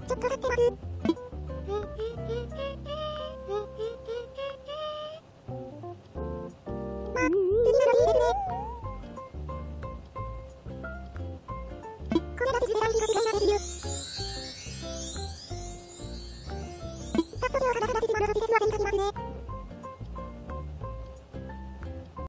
ちょっとだけ待つ。まあ、次ならいいですね。